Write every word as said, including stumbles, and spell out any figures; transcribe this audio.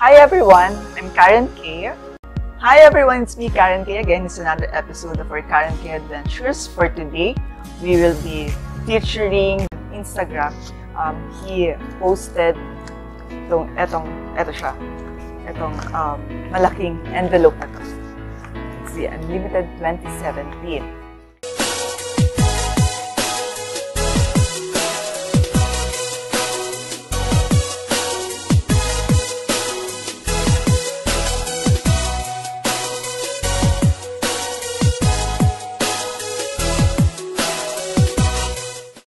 Hi everyone, I'm Karen K. Hi everyone, it's me Karen K again. It's another episode of our Karen K Adventures. For today, we will be featuring Instagram. Um, he posted itong, etong, eto siya, etong um, malaking envelope na to. It's the Unlimited twenty seventeen.